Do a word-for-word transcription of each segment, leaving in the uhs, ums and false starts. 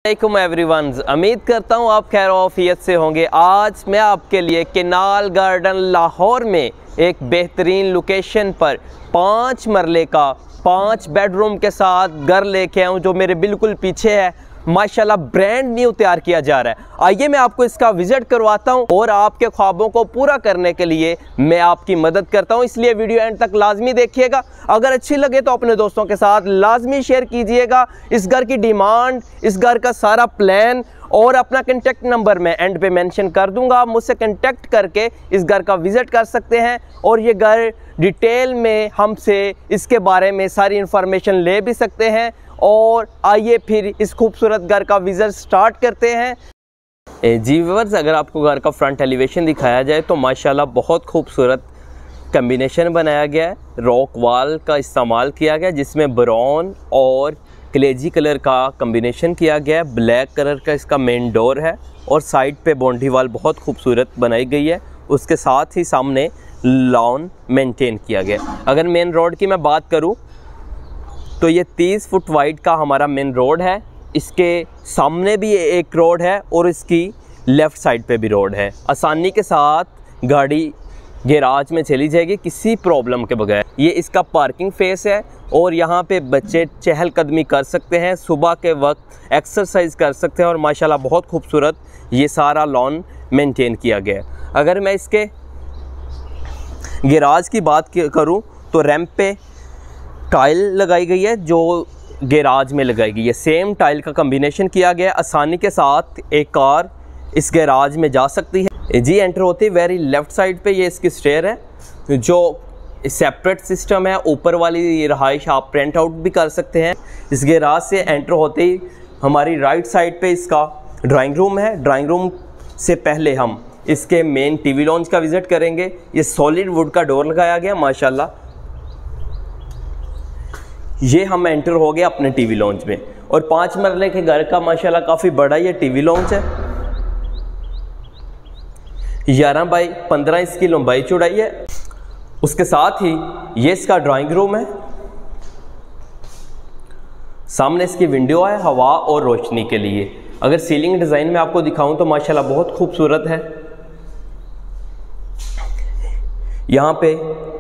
वालेकुम एवरीवन, उम्मीद करता हूँ आप खैर आफियत से होंगे। आज मैं आपके लिए केनाल गार्डन लाहौर में एक बेहतरीन लोकेशन पर पाँच मरले का पाँच बेडरूम के साथ घर लेके आऊँ जो मेरे बिल्कुल पीछे है। माशाल्लाह ब्रांड न्यू तैयार किया जा रहा है। आइए मैं आपको इसका विज़िट करवाता हूं और आपके ख्वाबों को पूरा करने के लिए मैं आपकी मदद करता हूं, इसलिए वीडियो एंड तक लाजमी देखिएगा। अगर अच्छी लगे तो अपने दोस्तों के साथ लाजमी शेयर कीजिएगा। इस घर की डिमांड, इस घर का सारा प्लान और अपना कॉन्टैक्ट नंबर मैं एंड पे मेंशन कर दूंगा। आप मुझसे कॉन्टैक्ट करके इस घर का विज़िट कर सकते हैं और ये घर डिटेल में हमसे इसके बारे में सारी इन्फॉर्मेशन ले भी सकते हैं। और आइए फिर इस खूबसूरत घर का विज़िट स्टार्ट करते हैं। जी व्यूअर्स, अगर आपको घर का फ्रंट एलिवेशन दिखाया जाए तो माशाल्लाह बहुत खूबसूरत कम्बिनेशन बनाया गया है। रॉक वॉल का इस्तेमाल किया गया जिसमें ब्राउन और कलेजी कलर का कम्बिनेशन किया गया है। ब्लैक कलर का इसका मेन डोर है और साइड पे बाउंड्री वॉल बहुत खूबसूरत बनाई गई है। उसके साथ ही सामने लॉन मेंटेन किया गया। अगर मेन रोड की मैं बात करूं तो ये तीस फुट वाइड का हमारा मेन रोड है। इसके सामने भी एक रोड है और इसकी लेफ़्ट साइड पे भी रोड है। आसानी के साथ गाड़ी गैराज में चली जाएगी किसी प्रॉब्लम के बगैर। ये इसका पार्किंग फेस है और यहाँ पे बच्चे चहलकदमी कर सकते हैं, सुबह के वक्त एक्सरसाइज कर सकते हैं और माशाल्लाह बहुत खूबसूरत ये सारा लॉन मेंटेन किया गया है। अगर मैं इसके गैराज की बात करूँ तो रैंप पे टाइल लगाई गई है जो गैराज में लगाई गई है। सेम टाइल का कम्बिनेशन किया गया है। आसानी के साथ एक कार इस गैराज में जा सकती है। जी एंटर होते ही वेरी लेफ़्ट साइड पे ये इसकी स्टेयर है जो सेपरेट सिस्टम है। ऊपर वाली रहाइश आप प्रिंट आउट भी कर सकते हैं। इस गैराज से एंटर होते ही हमारी राइट साइड पे इसका ड्राइंग रूम है। ड्राइंग रूम से पहले हम इसके मेन टीवी लॉन्च का विज़िट करेंगे। ये सॉलिड वुड का डोर लगाया गया माशाल्लाह। ये हम एंटर हो गए अपने टीवी लॉन्च में और पाँच मरले के घर का माशाल्लाह काफ़ी बड़ा ये टीवी लॉन्च है। ग्यारह बाई पंद्रह इसकी लंबाई चौड़ाई है। उसके साथ ही ये इसका ड्राइंग रूम है। सामने इसकी विंडो है हवा और रोशनी के लिए। अगर सीलिंग डिज़ाइन में आपको दिखाऊं तो माशाल्लाह बहुत खूबसूरत है। यहाँ पे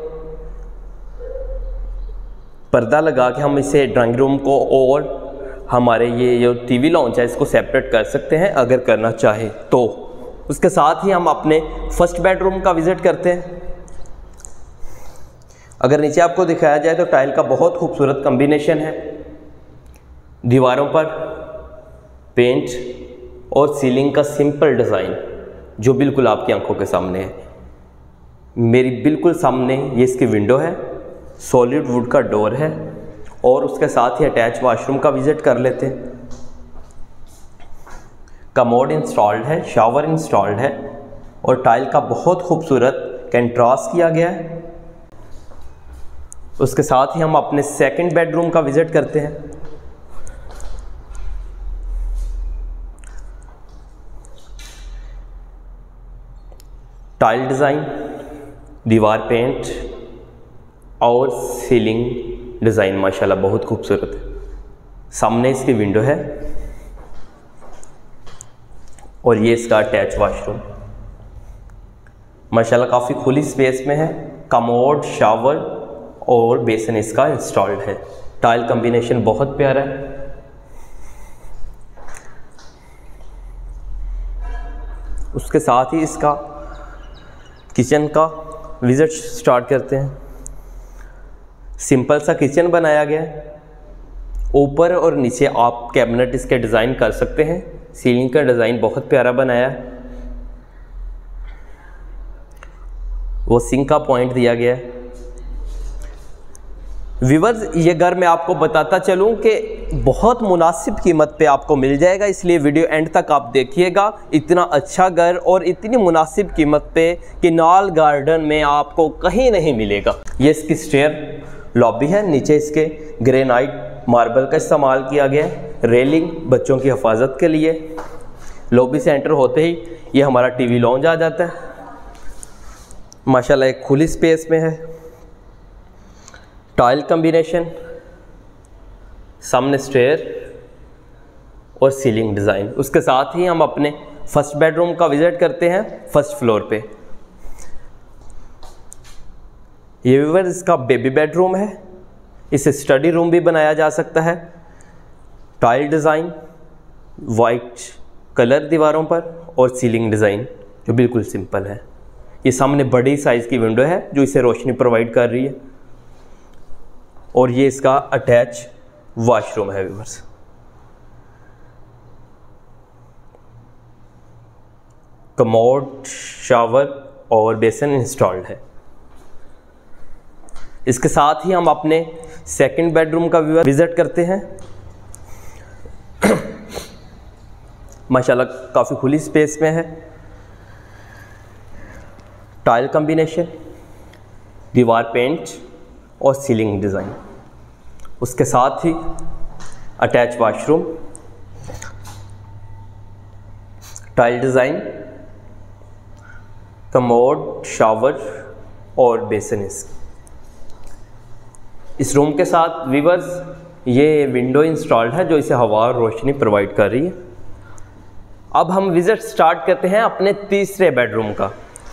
पर्दा लगा के हम इसे ड्राइंग रूम को और हमारे ये जो टीवी लॉन्च है इसको सेपरेट कर सकते हैं अगर करना चाहे तो। उसके साथ ही हम अपने फर्स्ट बेडरूम का विज़िट करते हैं। अगर नीचे आपको दिखाया जाए तो टाइल का बहुत खूबसूरत कम्बिनेशन है। दीवारों पर पेंट और सीलिंग का सिंपल डिज़ाइन जो बिल्कुल आपकी आंखों के सामने है। मेरी बिल्कुल सामने ये इसकी विंडो है, सॉलिड वुड का डोर है और उसके साथ ही अटैच वॉशरूम का विज़िट कर लेते हैं। कमोड इंस्टॉल्ड है, शावर इंस्टॉल्ड है और टाइल का बहुत खूबसूरत कंट्रास्ट किया गया है। उसके साथ ही हम अपने सेकंड बेडरूम का विज़िट करते हैं। टाइल डिज़ाइन, दीवार पेंट और सीलिंग डिज़ाइन माशाल्लाह बहुत खूबसूरत है। सामने इसकी विंडो है और ये इसका अटैच वॉशरूम माशाल्लाह काफ़ी खुली स्पेस में है। कमोड, शावर और बेसिन इसका इंस्टॉल्ड है। टाइल कॉम्बिनेशन बहुत प्यारा है। उसके साथ ही इसका किचन का विज़िट स्टार्ट करते हैं। सिंपल सा किचन बनाया गया है। ऊपर और नीचे आप कैबिनेट इसके डिज़ाइन कर सकते हैं। सीलिंग का डिज़ाइन बहुत प्यारा बनाया है। वो सिंक का पॉइंट दिया गया है। व्यूअर्स, ये घर मैं आपको बताता चलूं कि बहुत मुनासिब कीमत पे आपको मिल जाएगा, इसलिए वीडियो एंड तक आप देखिएगा। इतना अच्छा घर और इतनी मुनासिब कीमत पे केनाल गार्डन में आपको कहीं नहीं मिलेगा। ये इसकी स्टेयर लॉबी है। नीचे इसके ग्रेनाइट मार्बल का इस्तेमाल किया गया है। रेलिंग बच्चों की हिफाजत के लिए। लॉबी से एंटर होते ही ये हमारा टीवी लॉन्च आ जाता है। माशाल्लाह एक खुली स्पेस में है। टाइल कॉम्बिनेशन, सामने स्टेयर और सीलिंग डिज़ाइन। उसके साथ ही हम अपने फर्स्ट बेडरूम का विजिट करते हैं फर्स्ट फ्लोर पे। ये व्यूअर्स इसका बेबी बेडरूम है, इसे स्टडी रूम भी बनाया जा सकता है। टाइल डिज़ाइन, वाइट कलर दीवारों पर और सीलिंग डिज़ाइन जो बिल्कुल सिंपल है। ये सामने बड़ी साइज़ की विंडो है जो इसे रोशनी प्रोवाइड कर रही है और ये इसका अटैच वॉशरूम है व्यूअर्स। कमोड, शावर और बेसिन इंस्टॉल्ड है। इसके साथ ही हम अपने सेकंड बेडरूम का व्यू विजिट करते हैं। माशाल्लाह काफ़ी खुली स्पेस में है। टाइल कॉम्बिनेशन, दीवार पेंट और सीलिंग डिज़ाइन। उसके साथ ही attach washroom, tile design, commode, shower और बेसिन। इस रूम के साथ व्यूअर्स ये विंडो इंस्टॉल्ड है जो इसे हवा और रोशनी प्रोवाइड कर रही है। अब हम विजिट स्टार्ट करते हैं अपने तीसरे बेडरूम का।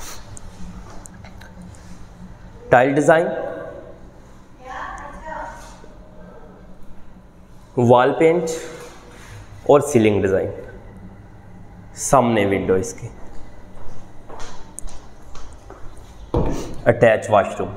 टाइल डिज़ाइन, वॉल पेंट और सीलिंग डिज़ाइन। सामने विंडो इसकी, अटैच वॉशरूम,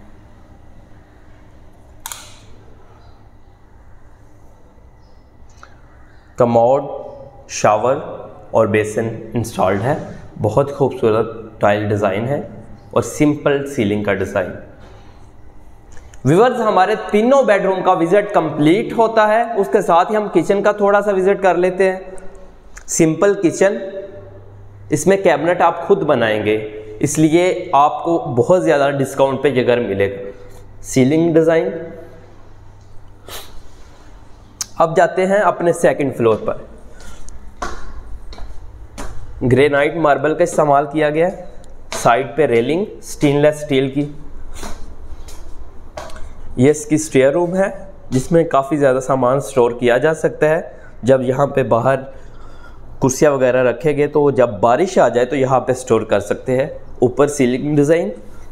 कमोड, शावर और बेसिन इंस्टॉल्ड है। बहुत खूबसूरत टाइल डिज़ाइन है और सिंपल सीलिंग का डिज़ाइन। व्यूअर्स हमारे तीनों बेडरूम का विजिट कंप्लीट होता है। उसके साथ ही हम किचन का थोड़ा सा विजिट कर लेते हैं। सिंपल किचन, इसमें कैबिनेट आप खुद बनाएंगे इसलिए आपको बहुत ज़्यादा डिस्काउंट पे ये घर मिलेगा। Ceiling design. अब जाते हैं अपने सेकंड फ्लोर पर। ग्रेनाइट मार्बल का इस्तेमाल किया गया है। साइड पे रेलिंग स्टेनलेस स्टील की। ये इसकी स्टेयर रूम है जिसमें काफ़ी ज़्यादा सामान स्टोर किया जा सकता है। जब यहाँ पे बाहर कुर्सियाँ वगैरह रखेंगे तो जब बारिश आ जाए तो यहाँ पे स्टोर कर सकते हैं। ऊपर सीलिंग डिज़ाइन,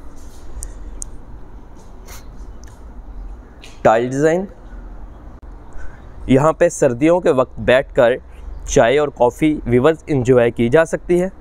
टाइल डिज़ाइन। यहाँ पे सर्दियों के वक्त बैठकर चाय और कॉफ़ी व्यूअर्स इंजॉय की जा सकती है।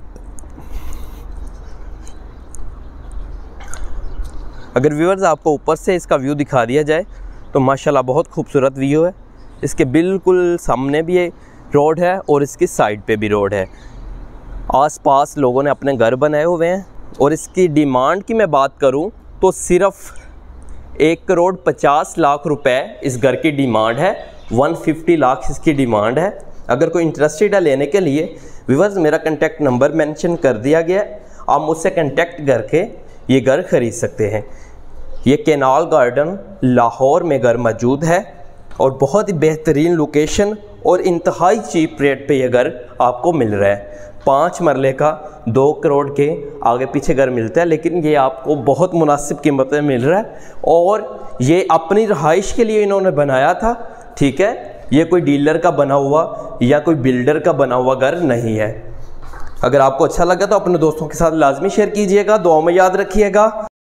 अगर व्यूअर्स आपको ऊपर से इसका व्यू दिखा दिया जाए तो माशाल्लाह बहुत खूबसूरत व्यू है। इसके बिल्कुल सामने भी रोड है और इसकी साइड पे भी रोड है। आसपास लोगों ने अपने घर बनाए हुए हैं और इसकी डिमांड की मैं बात करूं तो सिर्फ एक करोड़ पचास लाख रुपए इस घर की डिमांड है। एक सौ पचास लाख इसकी डिमांड है। अगर कोई इंटरेस्टेड है लेने के लिए व्यूअर्स मेरा कॉन्टैक्ट नंबर मेंशन कर दिया गया, आप मुझसे कॉन्टैक्ट करके ये घर ख़रीद सकते हैं। ये कैनाल गार्डन लाहौर में घर मौजूद है और बहुत ही बेहतरीन लोकेशन और इंतहाई चीप रेट पे ये घर आपको मिल रहा है। पाँच मरले का दो करोड़ के आगे पीछे घर मिलता है लेकिन ये आपको बहुत मुनासिब कीमत में मिल रहा है और ये अपनी रहाइश के लिए इन्होंने बनाया था। ठीक है, ये कोई डीलर का बना हुआ या कोई बिल्डर का बना हुआ घर नहीं है। अगर आपको अच्छा लगा तो अपने दोस्तों के साथ लाजमी शेयर कीजिएगा। दुआ में याद रखिएगा।